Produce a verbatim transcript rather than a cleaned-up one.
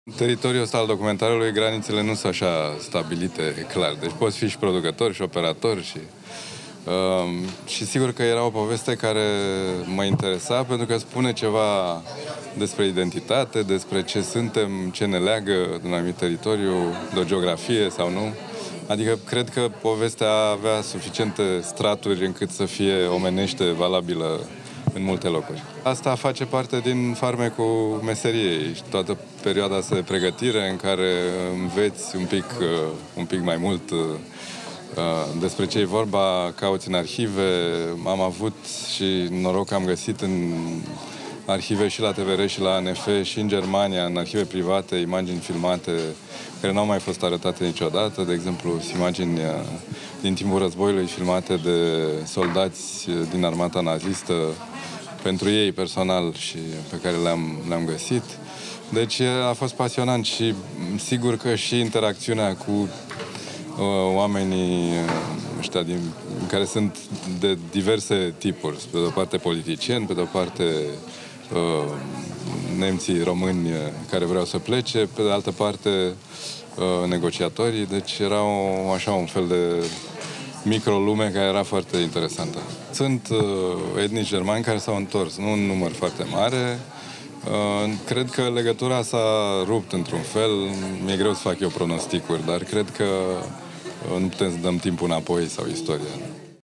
În teritoriul ăsta al documentarului, granițele nu sunt așa stabilite clar. Deci poți fi și producător și operator și... Uh, și sigur că era o poveste care mă interesa pentru că spune ceva despre identitate, despre ce suntem, ce ne leagă de un anumit teritoriu, de o geografie sau nu. Adică cred că povestea avea suficiente straturi încât să fie omenește, valabilă în multe locuri. Asta face parte din farmecul meseriei și toată perioada asta de pregătire în care înveți un pic, un pic mai mult despre ce e vorba, cauți în arhive. Am avut și noroc că am găsit în arhive și la T V R și la A N F și în Germania, în arhive private, imagini filmate care nu au mai fost arătate niciodată. De exemplu, imagini din timpul războiului filmate de soldați din armata nazistă pentru ei personal și pe care le-am, le-am găsit. Deci a fost pasionant și sigur că și interacțiunea cu uh, oamenii ăștia din, care sunt de diverse tipuri. Pe de o parte politicieni, pe de o parte uh, nemții români care vreau să plece, pe de altă parte uh, negociatorii. Deci era o, așa un fel de microlume care era foarte interesantă. Sunt uh, etnici germani care s-au întors, nu un număr foarte mare. Uh, cred că legătura s-a rupt într-un fel. Mi-e greu să fac eu pronosticuri, dar cred că uh, nu putem să dăm timpul înapoi sau istoria.